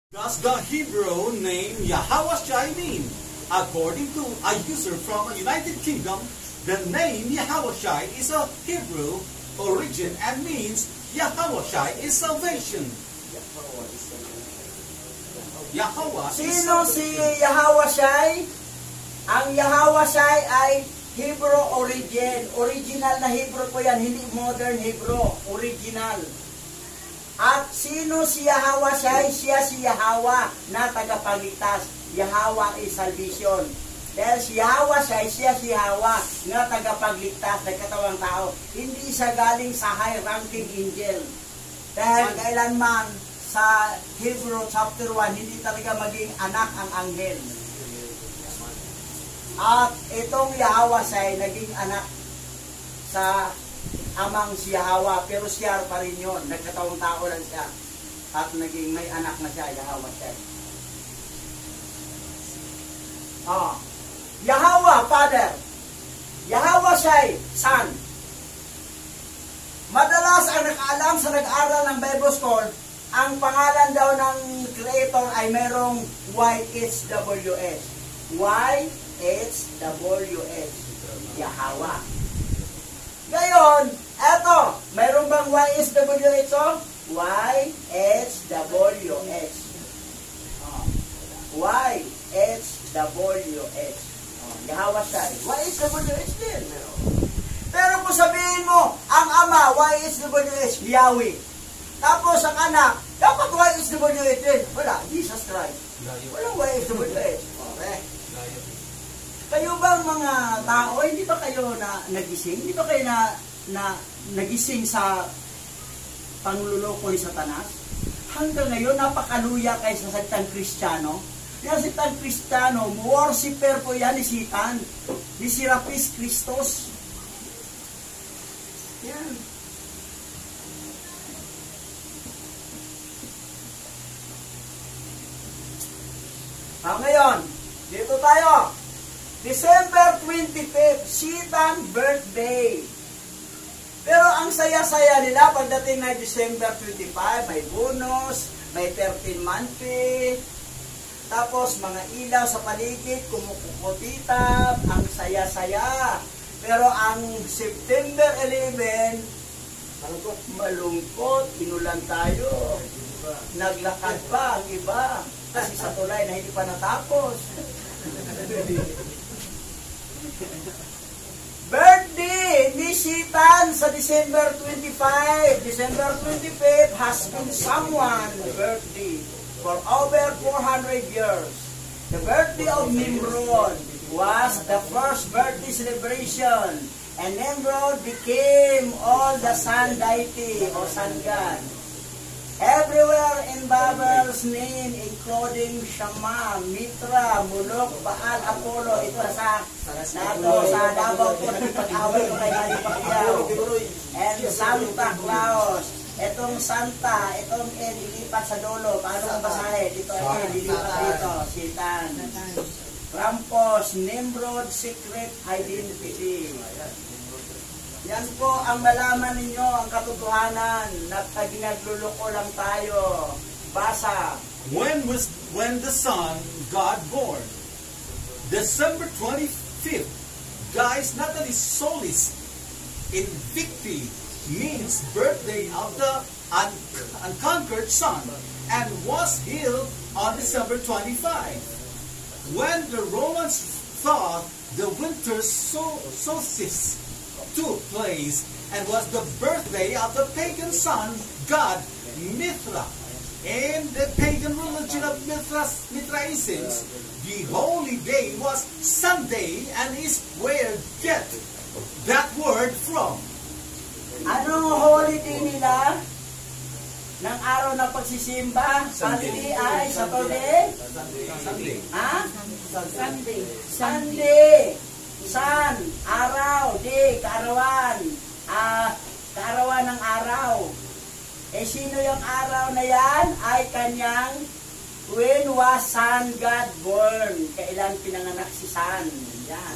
Does the Hebrew name Yahawashai mean? According to a user from the United Kingdom, the name Yahawashai is a Hebrew origin and means Yahawashai is salvation. Yahweh is Sino si salvation. Yahawashai? Ang Yahawashai ay Hebrew origin. Original na Hebrew po yan, hindi modern Hebrew. Original. At sino si Yahawashai? Siya si Yahweh na tagapagligtas. Yahweh is salvation. Dahil si Yahawashai, siya si Yahweh na tagapagligtas ng katawang tao. Hindi siya galing sa high-ranking angel. Dahil kailanman sa Hebrew chapter 1, hindi talaga maging anak ang anghel. At itong Yahawashai naging anak sa amang si Yahweh, pero siya pa rin yun. Nagkatawang tao lang siya. At naging may anak na siya, Yahawashai. Yahweh, Father. Yahawashai, Son. Madalas ang nakaalam sa nag-aral ng Bible School, ang pangalan daw ng Creator ay merong YHWH. YHWH. Yahweh. Ngayon, eto, mayroon bang YHWH o? YHWH. YHWH. Yahawashai. YHWH din. Pero kung sabihin mo, ang ama, YHWH, Yahweh. Tapos ang anak, dapat YHWH din. Wala, Jesus Christ. Walang YHWH. Okay. Kayo bang mga tao, hindi ba kayo na nagising? Hindi ba kayo na nagising sa pangluloko ni Satanas? Hanggang ngayon, napakaluya kayo sa salitang Kristiyano. Yung salitang Kristiyano, worshipper po yan ni Satan, ni Serapis Christos. Yan. Ngayon, dito tayo. December 25th, Satan birthday. Pero ang saya-saya nila pagdating na December 25, may bonus, may 13-month pay, tapos mga ilaw sa paligid, kumukupitap, ang saya-saya. Pero ang September 11, malungkot, inulan tayo. Naglakad pa ang iba, kasi sa tulay na hindi pa natapos. Birthday ni Satan sa December 25. December 25 has been someone's birthday for over 400 years. The birthday of Nimrod was the first birthday celebration, and Nimrod became all the sun deity or sun god. Everywhere in Babel's name, including Shama, Mitra, Mulok, Baal, Apollo, ito sa Davao po, nagpag-away ko kay Manny Pacquiao, and Santa Claus. Itong Santa, itong ilipat sa dulo, paano ang basahe? Dito, ilipat dito, Satan. Krampus, Nimrod, Secret Identity. Yan po ang malaman ninyo, ang katotohanan, na nagluloko lang tayo. Basa. When the Son God born? December 25th. Guys, Natalie Solis Invicti means birthday of the unconquered Son and was healed on December 25. When the Romans thought the winter solstice took place and was the birthday of the pagan sun god Mithra. In the pagan religion of Mithraism, the holy day was Sunday and is where get that word from. Anong holiday nila? Ng araw ng pagsisimba? Sunday ay Saturday? Sunday. Ha? Sunday. Sunday. Sun, araw, day, kaarawan. Kaarawan ng araw. Sino yung araw na yan? Ay kanyang when was Sun God born? Kailan pinanganak si Sun? Yan.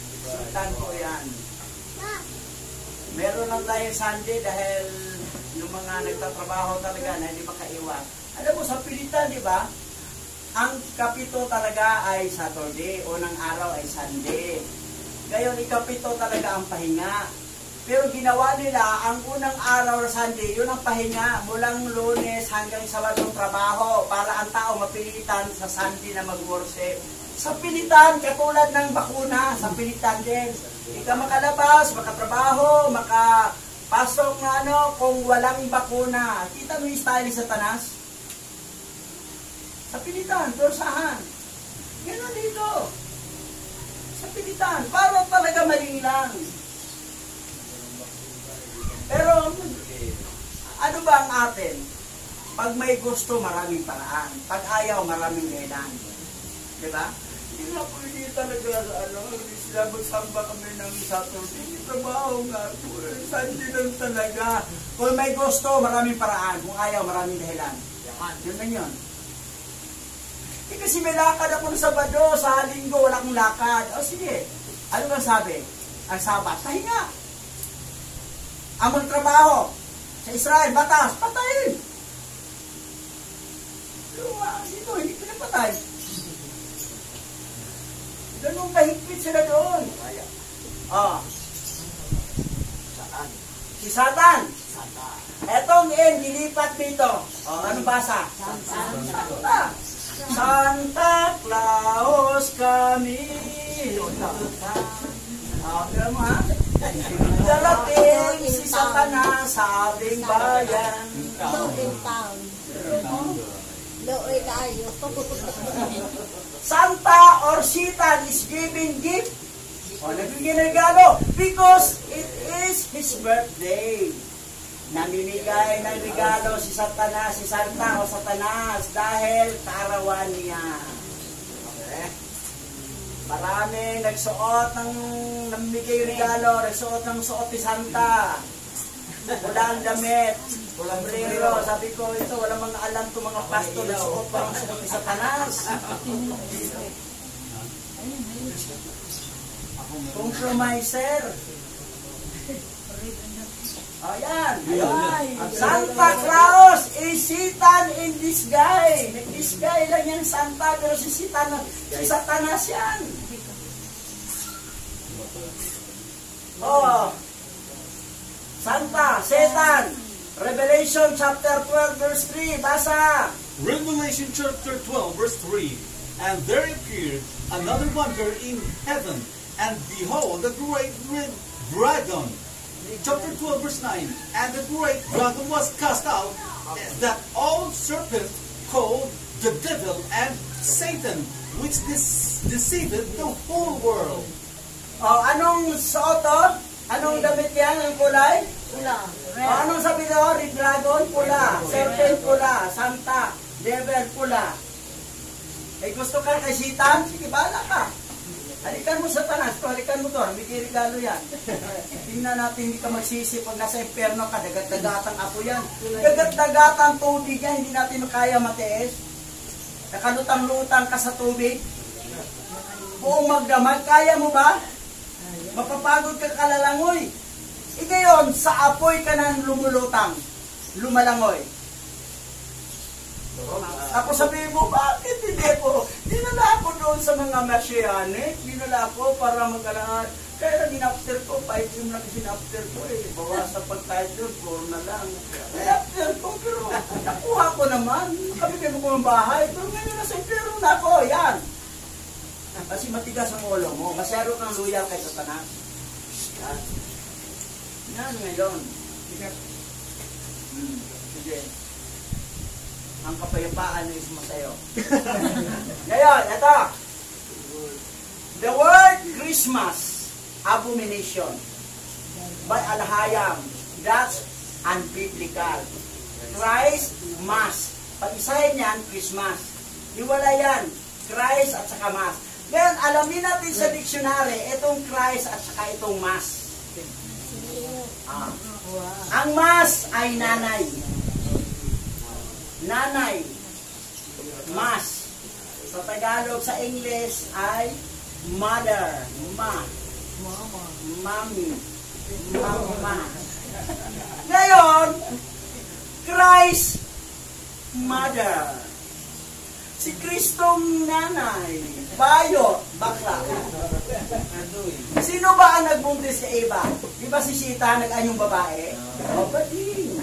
Sultan po yan. Meron lang tayong Sunday dahil nung mga nagtatrabaho talaga na hindi makaiwan. Alam mo, sa pilitan, di ba? Ang kapito talaga ay Saturday, unang araw ay Sunday. Ngayon, ikapito talaga ang pahinga. Pero ginawa nila, ang unang araw na Sunday, yun ang pahinga. Mulang Lunes hanggang Sabadong trabaho para ang tao mapilitan sa Sunday na mag-worship. Sa pilitan, katulad ng bakuna, sa pilitan din. Hindi ka makalabas, makatrabaho, makapasok na kung walang bakuna. Kita mo yung style sa Satanas? Sa pilitan, persahan. Gano'n dito. Sa pilitan, para talaga mali lang. Pero, ano ba ang atin? Pag may gusto, maraming paraan. Pag ayaw, maraming dahilan. Diba? Hindi nga po, hindi talaga, hindi sila magsamba kami ng Saturday. Hindi trabaho nga po. Sunday lang talaga. Kung may gusto, maraming paraan. Kung ayaw, maraming dahilan. Yun lang yun. Kasi may lakad ako ng Sabado, sa Linggo, wala akong lakad. O sige, ano bang sabi? Ang Sabat, pahinga. Ang magtrabaho sa Israel, batas, patayin. Pero dito, hindi pinapatay. Ganun kahigpit sila doon. Saan? Si Satan. Satan. Etong nilipat dito. Anong basa? Santa. Santa Claus kami. Pero mo ha? Darating si Satanas sa ating bayan. Low town. Low tayo. Santa or Satan is giving gift. Nagbigay ng regalo because it is his birthday. Namimigay ng regalo si Satanas, si Santa o Satanas dahil kaarawan niya. Okay. Marami nagsuot ng namimigay regalo, nagsuot ng suot ni Santa. Walang damit, walang brero. Sabi ko, ito, walang mga alam to mga pastor, nagsuot parang suot ni Satanas. Compromiser. Ayan. Santa Claus is Satan in disguise. Nag-disguise lang yan Santa, pero si Satanas yan. Santa, Satan. Revelation chapter 12 verse 3. Basa. Revelation chapter 12 verse 3. And there appeared another wonder in heaven, and behold, the great red dragon. Chapter 12 verse 9. And the great dragon was cast out, that old serpent called the devil and Satan, which deceived the whole world. Anong suot to? Anong damit yan? Ang kulay? Pula. Anong sabi doon? Red dragon, pula. Serpent, pula. Santa, devil, pula. Gusto ka kay Satan? Sige, bahala ka. Halikan mo Satanas, halikan mo to, may regalo yan. Tingnan natin, hindi ka magsisi pag nasa impyerno ka, dagat-dagatang ako yan. Dagat-dagatang tubig yan, hindi natin kaya matiis. Nakalutang-lutang ka sa tubig. Buong magdamag, kaya mo ba? Mapapagod ka kalalangoy. Ngayon, sa apoy ka nang lumulutang, lumalangoy. Ako sabihin mo, bakit hindi po? Dinala ako doon sa mga Messianic. Dinala ako para mag-alahan. Kaya lang in-after ko, 5 yung lang sin-after ko eh. Bawasan pag-title, 4 na lang. After ko, pero nakuha ko naman. Kami kayo ko ng bahay. Pero ngayon nasa impero na ako, yan. Kasi matigas ang ulo mo. Masyado kang loyal kay Satanas. Yan ngayon. Sige. Ang kapayapaan ay sumasayo. Ngayon, ito. The word Christmas, abomination. By Al-Hayam, that's unbiblical. Christ, Mass. Pag-isahin yan, Christmas. Iwala yan, Christ at saka Mass. Ngayon, alamin natin sa dictionary, itong Christ at saka itong Mass. Ang Mass ay nanay. Nanay, Mass. Sa Tagalog, sa English ay mother, mommy, mama. Ngayon, Christ Mother. Si Kristong nanay, bayo, bakla. Sino ba ang nagbuntis kay Eva? Di ba si Sita nag-anyong babae? O, bading.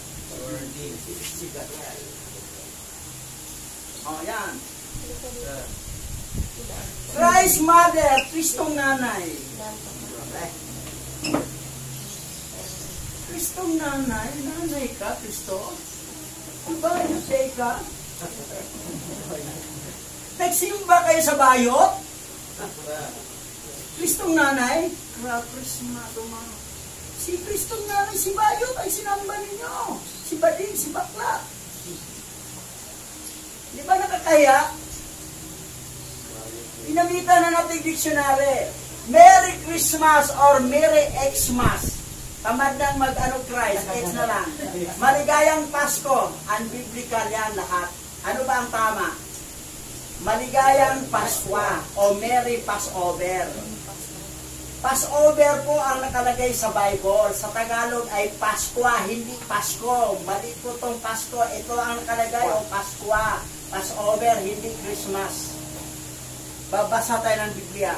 O, yan. Christ Mother, Kristong nanay. Kristong nanay? Nanay ka, Kristo? Ang bayo ka? Nagsimba kayo sa bayot? Kristong nanay? Si Kristong nanay, si bayot ay sinamba ninyo. Si bading, si bakla. Di ba nakakaya? Pinamitan na natin dictionary. Merry Christmas or Merry Xmas. Tamad nang mag-ano Christ, X na lang. Maligayang Pasko. Unbiblical yan lahat. Ano ba ang tama? Maligayang Paskwa o Merry Passover. Passover po ang nakalagay sa Bible. Sa Tagalog ay Paskwa, hindi Pasko. Mali po itong Pasko. Ito ang nakalagay o Paskwa. Passover, hindi Christmas. Babasa tayo ng Biblia.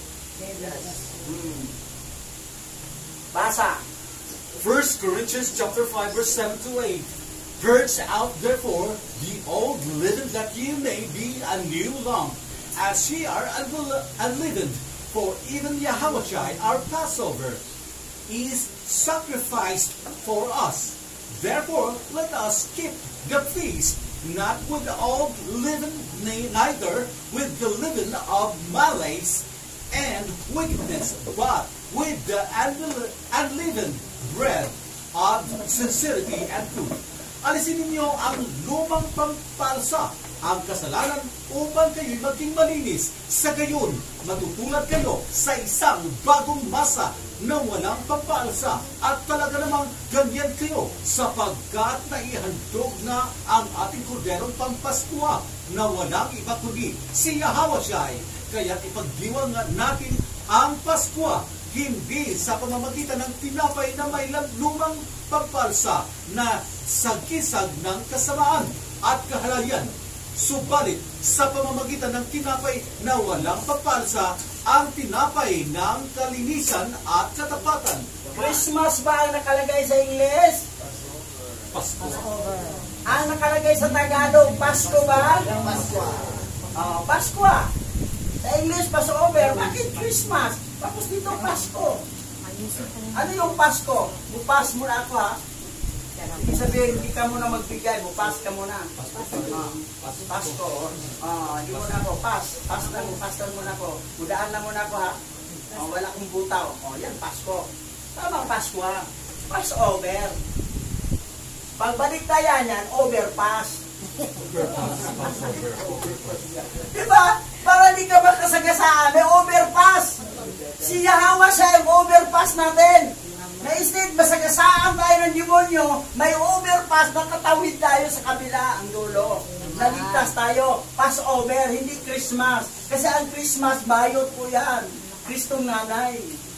Basa. 1 Corinthians chapter 5 verse 7 to 8. Purge out therefore the old leaven, that ye may be a new lump, as ye are unleavened. For even Yahushua, our Passover, is sacrificed for us. Therefore let us keep the feast, not with the old leaven, neither with the leaven of malice and wickedness, but with the unleavened bread of sincerity and truth. Alisin ninyo ang lumang pampalsa, ang kasalanan, upang kayo'y maging malinis. Sa gayon, matutulad kayo sa isang bagong masa na walang pampalsa. At talaga namang ganyan kayo, sapagkat naihandog na ang ating korderong pampaskwa na walang iba kundi si Yahushua. Kaya't ipagdiwang natin ang Paskwa, hindi sa pamamagitan ng tinapay na may lumang pagpalsa na sagisag ng kasamaan at kahalayan. Subalit, sa pamamagitan ng tinapay na walang pagpalsa, ang tinapay ng kalinisan at katapatan. Christmas ba ang nakalagay sa Ingles? Pasko. Ang nakalagay sa Tagalog, Pasko ba? Paskwa. Paskwa. Sa English, Passover. Bakit Christmas? Tapos dito, Pasko. Ano yung Pasko? Bupas muna ako, ha? Ibig sabihin, hindi ka muna magbigay. Bupas ka muna. Pasko. Hindi muna ako. Pastan muna ako. Mudaan na muna ako, ha? Wala akong butaw. Yan, Pasko. Tamang Pasko, ha? Passover. Pagbalik tayo yan, overpass. Diba? Para di ka magkasagasaan, may overpass. Si Yahawa siya yung overpass natin. Na instead, masagasaan tayo ng demonyo, may overpass, nakatawid tayo sa kabila, ang dulo. Naligtas tayo. Passover, hindi Christmas. Kasi ang Christmas, bayot po yan. Kristong nanay.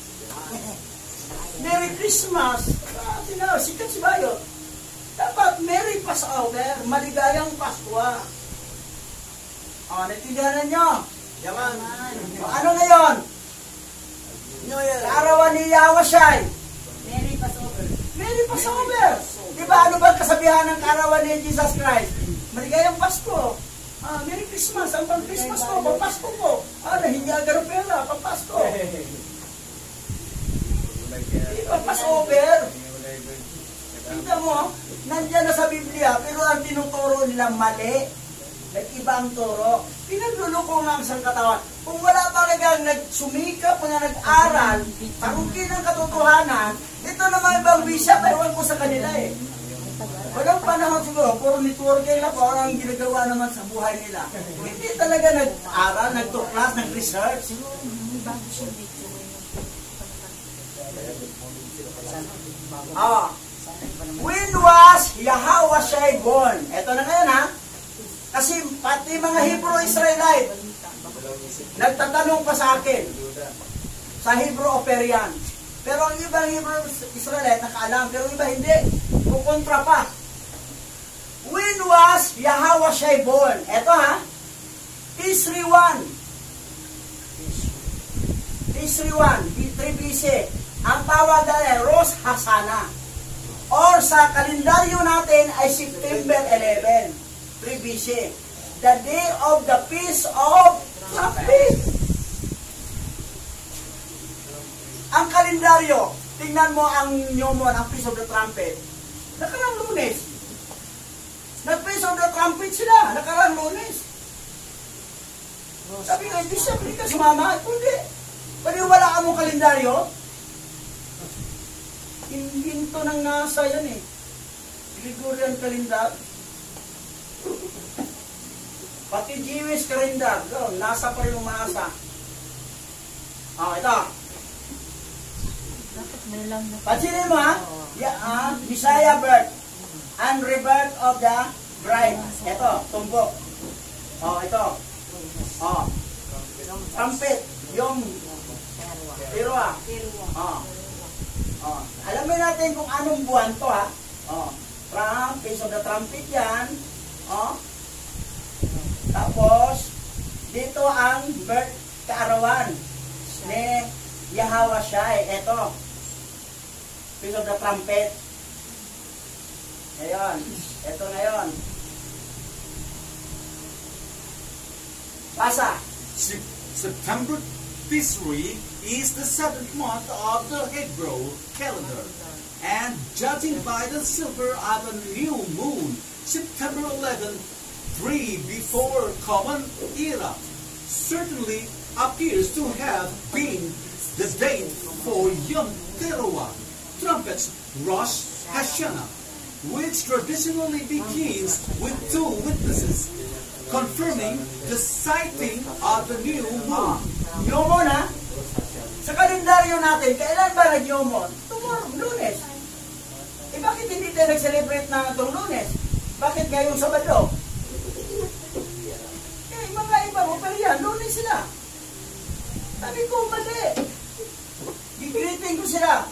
Merry Christmas. Sikat si bayot. Dapat Merry Passover, maligayang Paskwa. Naintindihan nyo? Yaman. Ano ngayon? Kaarawan ni Yahushua. Merry Passover. Merry Passover. Diba ano ba kasabihan ng kaarawan ni Jesus Christ? Maligayang Pasko. Merry Christmas. Ang pang-Christmas ko, pang-Pasko ko. Hindi agaro pera, pang-Pasko. Diba Passover? Kita mo, nandiyan na sa Biblia, pero ang tinuturo nila mali. Nag-iba ang turo. Pinagluloko nga ang sangkatawan. Kung wala talagang nagsumikap, mga nag-aral, tarungkin ang katotohanan, ito naman ibang bisya, ewan ko sa kanila eh. Walang panahon siguro, puro network nila, parang ginagawa naman sa buhay nila. Hindi talaga nag-aral, nagtuklas, nag-research. When was Yahushua born? Ito na ngayon, ha? Kasi pati mga Hebrew Israelite, nagtatanong pa sa akin sa Hebrew o Perian. Pero ang ibang Hebrew Israelite nakaalam, pero iba hindi. Kukontra pa. was Yahweh Shai born? Ito ha. Tisri 1. Tisri 1. 3 BC. Ang tawag ay Rosh Hashanah. Or sa kalendaryo natin ay September 11. 3 BC. The day of the Feast of Trumpets. Ang kalendaryo, tingnan mo ang Nyomon, ang Feast of the Trumpet. Nakarang Lunes. Nag-Feast of the Trumpet sila. Nakarang Lunes. Sabi ko, hindi siya, hindi ka sumama. Hindi. Paniwala ka mong kalendaryo? Hinto ng NASA yan eh. Gregorian calendar. Pati Jewish calendar. NASA pa rin umaasa. Ito. Pansinin mo ha? Messiah birth and rebirth of the bride. Ito, tumbok. Ito. Trumpet. Yung Pirwa. Alamin natin kung anong buwan to ha. Feast of the Trumpet yan. Tapos, dito ang birth kaarawan ni Yahweh Shai. Ito. Feast of the Trumpet. Ngayon. Ito ngayon. Basa. September Tisri is the 7th month of the Hebrew calendar. And judging by the silver of a new moon, September 11, 3 before Common Era, certainly appears to have been the date for Yom Teruah, trumpets Rosh Hashanah, which traditionally begins with 2 witnesses, confirming the sighting of the new moon. Nyomon ha? Sa kalendaryo natin, kailan ba nag-Nyomon? Tomorrow, Lunes. Bakit hindi tayo nag-celebrate na itong Lunes? Bakit ngayong Sabado? Mga iba mo pa yan, Lunes sila. Sabi ko, mali. Gigreeting ko sila.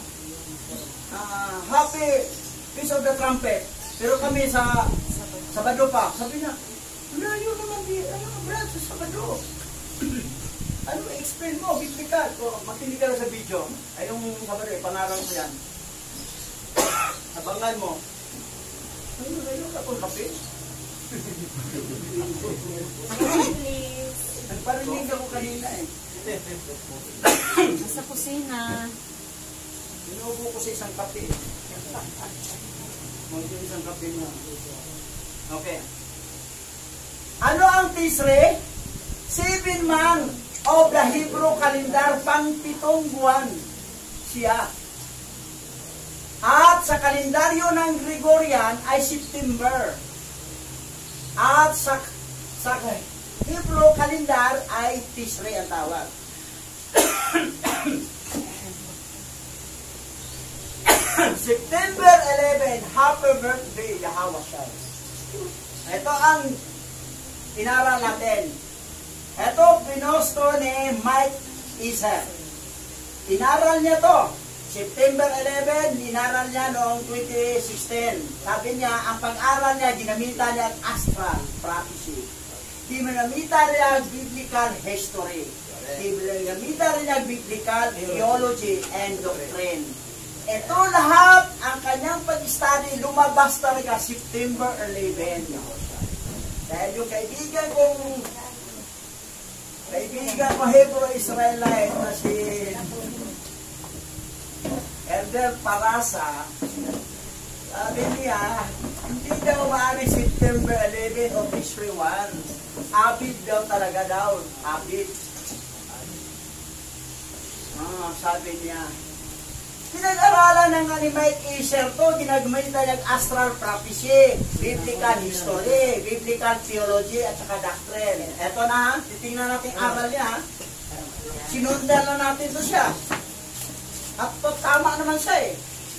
Happy Feast of the Trumpet. Pero kami sa Sabado pa. Sabi na, layo naman brad, sa Sabado. Ano, explain mo, biblical. Makinig ka lang sa video. Ay, yung Sabado, pangaral ko yan. Abangan mo. Ano, layo ka kung kape? Nagparinig ako kanina eh. Nasa kusina. Inuubo ko sa isang kape. Mga isang kape mo. Okay. Ano ang Tisri? 7 months of the Hebrew calendar, pang-7 buwan siya. At sa kalendaryo ng Gregorian ay September. At sa Hebrew calendar ay Tisri ang tawag. September 11, happy birthday, Yahweh Shai. Ito ang inaral natin. Ito, pinosto ni Mike Iser. Inaral niya to. September 11, inaral niya noong 2016. Sabi niya, ang pag-aral niya, ginamitan niya ang astral prophecy. Ginamitan niya ang biblical history. Ginamitan niya ang biblical theology and doctrine. Ito lahat, ang kanyang pag-study, lumabas talaga September 11. Dahil yung kaibigan ko Hebrew Israelite na si Elder Parasa, sabi niya, hindi daw maaari September 11 o Tisri 1. Abid daw talaga daw. Abid. Sabi niya. Pinag-aralan ng ni Mike Iser to, ginagamitan ng astral prophecy, biblical history, biblical theology, at saka doctrine. Eto na, titingnan natin aral niya. Sinundan na natin to siya. At tama naman siya eh.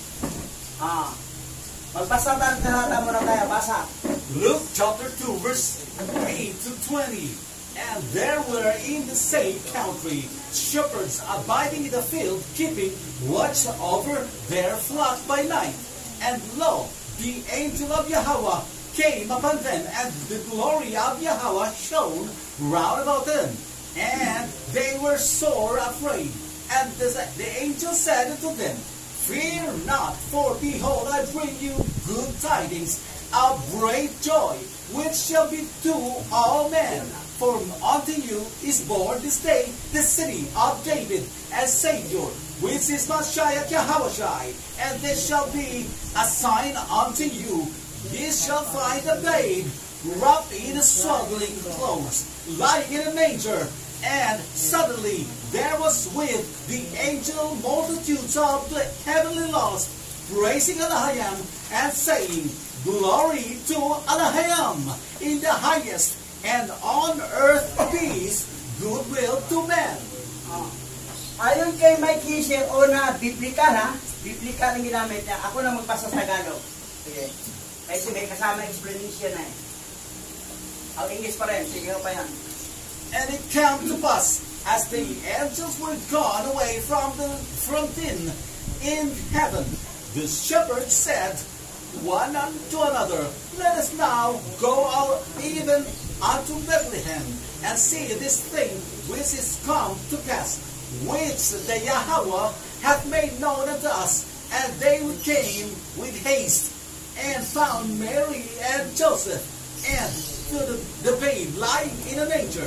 Magbasa tayo muna tayo. Basa. Luke chapter 2 verse 8 to 20. And there were in the same country shepherds abiding in the field, keeping watch over their flock by night. And lo, the angel of Yahweh came upon them, and the glory of Yahweh shone round about them, and they were sore afraid. And the angel said unto them, Fear not, for behold, I bring you good tidings of great joy, which shall be to all men. For unto you is born this day the city of David a Savior, which is Messiah Yahushua. And this shall be a sign unto you: ye shall find a babe wrapped in swaddling clothes, lying in a manger. And suddenly there was with the angel multitudes of the heavenly lost, praising Elohim and saying, Glory to Elohim in the highest, and on earth peace, goodwill to men. Ayon kay Mike Hisher, una, biblical ha? Biblical ang ginamit niya. Ako na magbasa sa Tagalog. Sige. Kasi may kasama explanation na eh. Ang English pa rin. Sige pa yan. And it came to pass, as the angels were gone away from them in heaven, the shepherds said one unto another, Let us now go out even unto Bethlehem, and see this thing which is come to pass, which the Yahweh hath made known unto us. And they came with haste, and found Mary and Joseph, and the babe lying in a manger.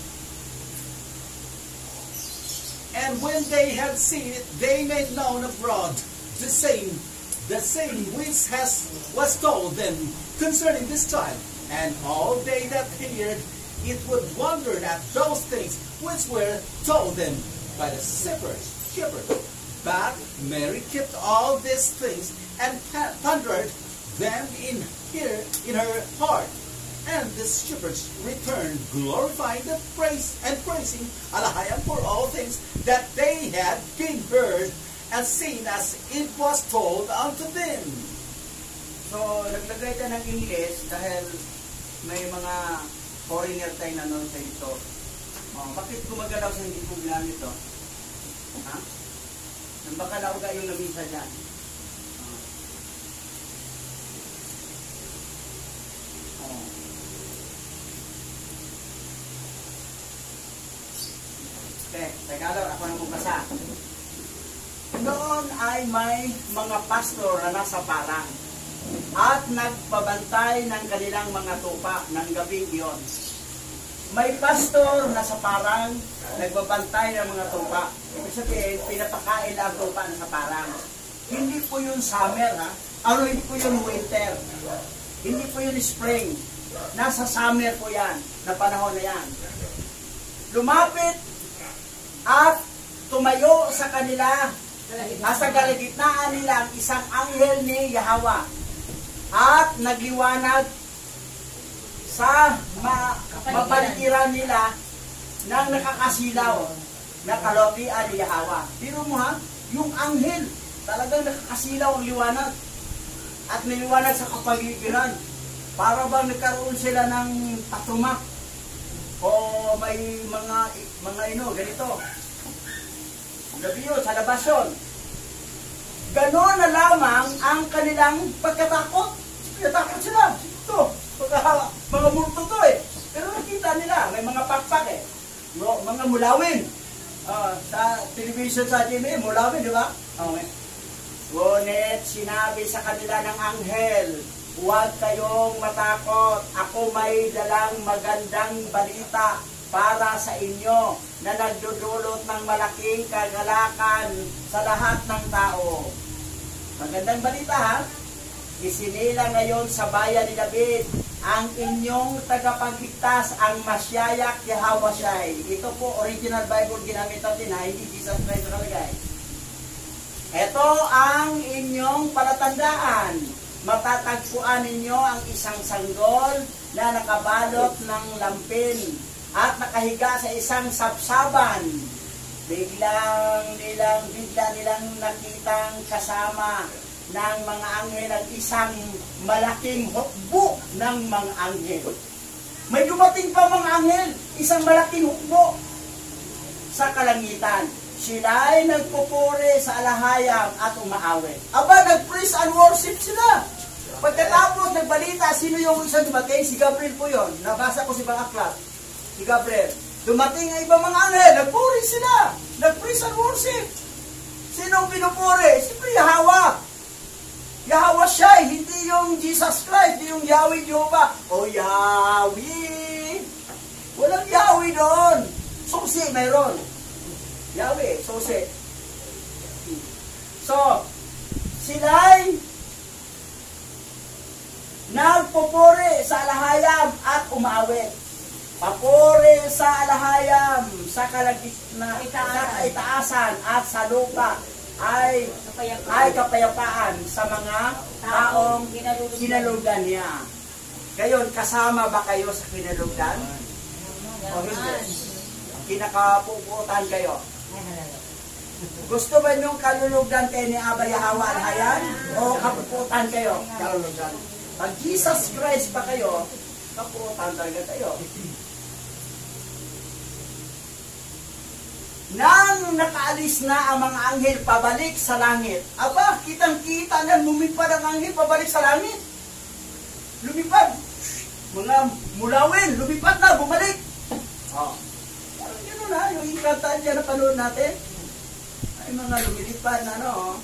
And when they had seen it, they made known abroad the same which was told them concerning this child. And all they that heard it would wonder at those things which were told them by the shepherds. But Mary kept all these things and pondered them in her heart. And the shepherds returned, glorifying the praise and praising Elohim for all things that they had been heard and seen as it was told unto them. So, naglagay tayo ng English dahil may mga foreigner tayo nanonood sa ito. Bakit gumagalaw sa hindi ko ginamit ito? Ha? Nang baka nauga yung namisa dyan. Okay, Tagalog, ako na magbasa. Noon ay may mga pastor na nasa parang at nagpabantay ng kanilang mga tupa ng gabing iyon. May pastor na sa parang nagbabantay ng mga tupa. Ibig sabihin, pinapakain ang tupa na sa parang. Hindi po yun summer, ha? Hindi po yun winter. Hindi po yun spring. Nasa summer po yan, na panahon na yan. Lumapit at tumayo sa kanila sa kalagitnaan nila ang isang anghel ni Yahweh at nagliwanag sa mapaligiran nila ng nakakasilaw na kalooban ni Yahweh. Pero mo ha, yung anghel talagang nakakasilaw ang liwanag at niliwanag sa kapaligiran. Para bang nagkaroon sila ng patumak o may mga ganito. Gabi yun, sa labas yun. Ganon na lamang ang kanilang pagkatakot. Pagkatakot sila. Ito, mga multo to eh. Pero nakita nila, may mga pakpak eh. Mga mulawin. Sa television sa GMA, mulawin, di ba? Okay. Ngunit sinabi sa kanila ng anghel, huwag kayong matakot. Ako may dalang magandang balita para sa inyo na nagdudulot ng malaking kagalakan sa lahat ng tao. Magandang balita ha? Isinila ngayon sa bayan ni David ang inyong tagapagligtas, ang Masyayak Yahushua. Ito po, original Bible ginamit natin ha, hindi Jesus Christ nakalagay. Ito ang inyong palatandaan. Matatagpuan ninyo ang isang sanggol na nakabalot ng lampin at nakahiga sa isang sapsaban. Bigla nilang nakitang kasama ng mga anghel at isang malaking hukbo ng mga anghel. May dumating pa mga anghel, isang malaking hukbo sa kalangitan. Sila ay nagpupuri sa alahayam at umaawit. Aba, nag-praise and worship sila. Pagkatapos, nagbalik Binabalita, sino yung isang dumating? Si Gabriel po yun. Nabasa ko si ibang aklat. Si Gabriel. Dumating ang ibang mga anghel. Nagpuri sila. Nag-praise and worship. Sinong pinupuri? Siyempre Yahweh. Yahweh siya, hindi yung Jesus Christ, hindi yung Yahweh Jehovah. O Yahweh. Walang Yahweh doon. Susi, mayroon. Yahweh, susi. So, sila'y nagpupuri sa alahayam at umawit. Papuri sa alahayam, sa kaitaasan at sa lupa ay kapayapaan sa mga taong kinalugdan niya. Ngayon, kasama ba kayo sa kinalugdan? O hindi? Kinakapuputan kayo? Gusto ba niyong kalulugdan kayo ni Aba Yahweh Alhayan? O kapuputan kayo? Kalulugdan. Pag Jesus Christ pa kayo, kapuputan talaga kayo. Nang nakaalis na ang mga anghel pabalik sa langit. Aba, kitang-kita na lumipad ang anghel pabalik sa langit. Lumipad. Mga mulawin, lumipad na, bumalik. Oh. Parang gano'n na, yung ikantaan dyan na panood natin. Ay mga lumilipad na, no?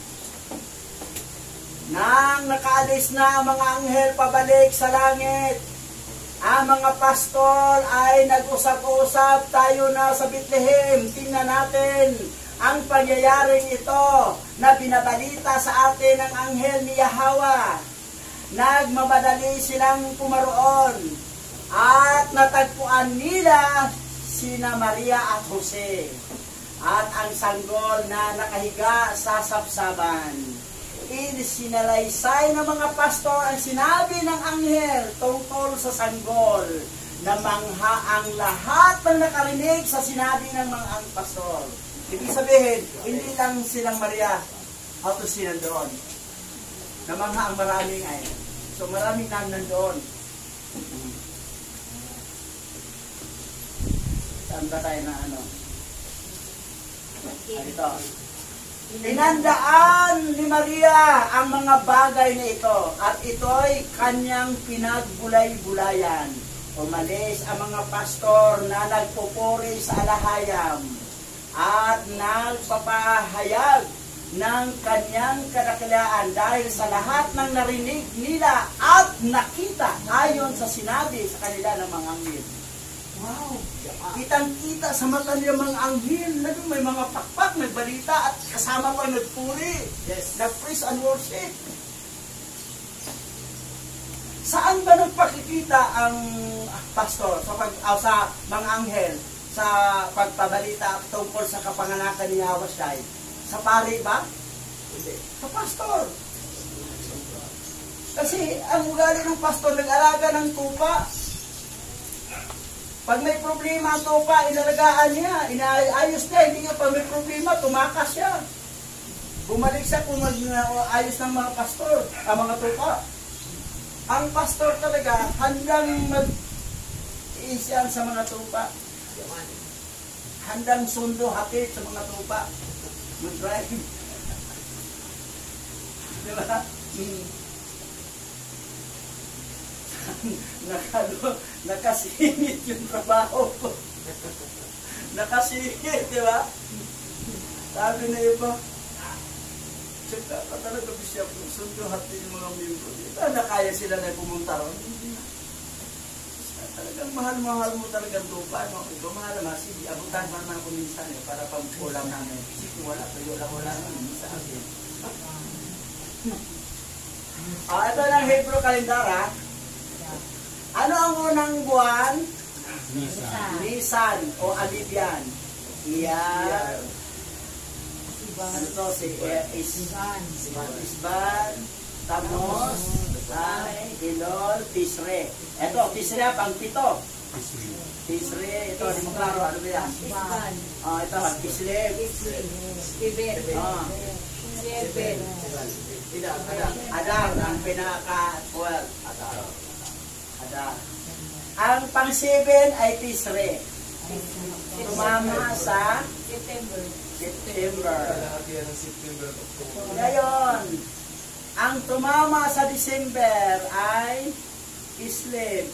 Nang nakaalis na ang mga anghel pabalik sa langit, ang mga pastor ay nag-usap-usap, tayo na sa Bethlehem. Tingnan natin ang pangyayaring ito na binabalita sa atin ng anghel ni Yahweh. Nagmamadali silang pumaroon at natagpuan nila sina Maria at Jose at ang sanggol na nakahiga sa sapsaban. Sinalaysay ng mga pastor ang sinabi ng anghel tungkol sa sanggol, na mangha ang lahat ng nakarinig sa sinabi ng mga pastor. Ibig sabihin, hindi lang silang Maria at Jose nandoon. Namangha ang maraming ay. So maraming nandoon. Saan ba tayo na ano? Ito. Tinandaan ni Maria ang mga bagay na ito at ito'y kanyang pinagbulay-bulayan. Umalis ang mga pastor na nagpupuri sa alahayam at nagpapahayag ng kanyang kadakilaan dahil sa lahat ng narinig nila at nakita ayon sa sinabi sa kanila ng mga anghel. Wow! Kitang-kita sa mata niya mga anghel, may mga pakpak, nagbalita at kasama pa nagpuri. Yes. Nag-praise and worship. Saan ba nagpakikita ang pastor sa mga anghel sa pagpabalita tungkol sa kapanganakan ni Yahweh? Sa pari ba? Hindi. Sa pastor. Kasi ang ugali ng pastor, nag-alaga ng tupa. Pag may problema ang tupa, inalagaan niya, inaayos niya, hindi niya pag may problema, tumakas siya. Bumalik siya kung ayos ng mga pastor, ang mga tupa. Ang pastor talaga, handang mag-iisyan sa mga tupa. Handang sundo, hatid sa mga tupa. Mag-drive. Diba? Nakasingit yung trabaho ko. Nakasingit, di ba? Sabi na iba, tsaka pa talaga siya sundo hati yung mga miyembro. Nakaya sila na pumunta ron. Talagang mahal-mahal mo talagang tupa. No? Ito mahal naman, sige, abutan man ako minsan para pang-ulam namin. Sige, wala, tuyo lang wala naman sa akin. Ito ng Hebrew calendar, ha? Ano ang unang buwan? Nisan o Abibian. Iyar. Ano to? Isban, Tamos, Elul, Tisre. Ito, Tisre, pang-pito. Tisre, ito, di mo klaro. Ano ba yan? Ito, Tisre. Adar, ang pinaka-12. Adar. Ang pang-7 ay Tisre. Tumama sa September. Ngayon, ang tumama sa December ay Islam.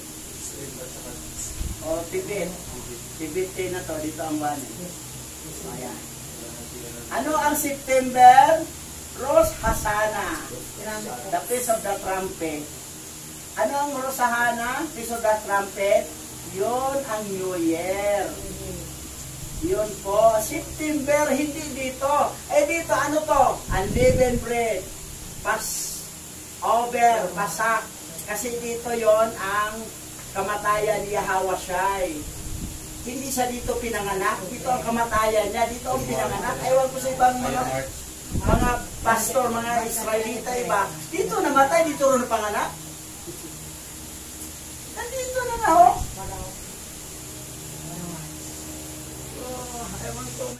O Tibet. Tibet na to, dito ang banin. Ayan. Ano ang September? Rosh Hashanah. The Feast of the Trumpet. Ano ang Rosh Hashanah? Feast of the Trumpet? Yun ang New Year. Yun po. September, hindi dito. Eh dito, ano to? Unleavened bread. Passover, Pasak. Kasi dito yon ang kamatayan ni Yahawashai. Hindi siya dito pinanganak. Dito ang kamatayan niya. Dito ang pinanganak. Ewan ko sa ibang mga pastor, mga Israelita iba. Dito namatay, dito rin panganak. Nandito na nga, oh. Ewan ko.